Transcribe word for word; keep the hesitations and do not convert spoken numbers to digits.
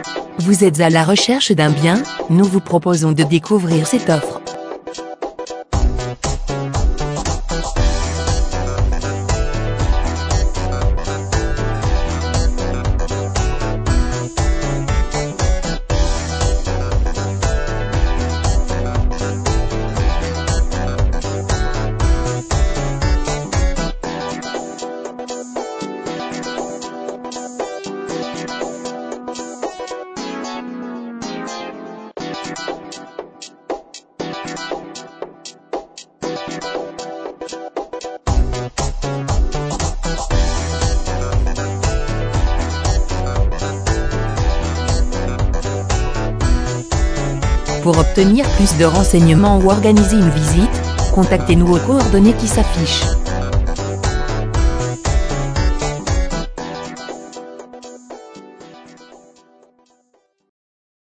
Vous êtes à la recherche d'un bien? Nous vous proposons de découvrir cette offre. Pour obtenir plus de renseignements ou organiser une visite, contactez-nous aux coordonnées qui s'affichent.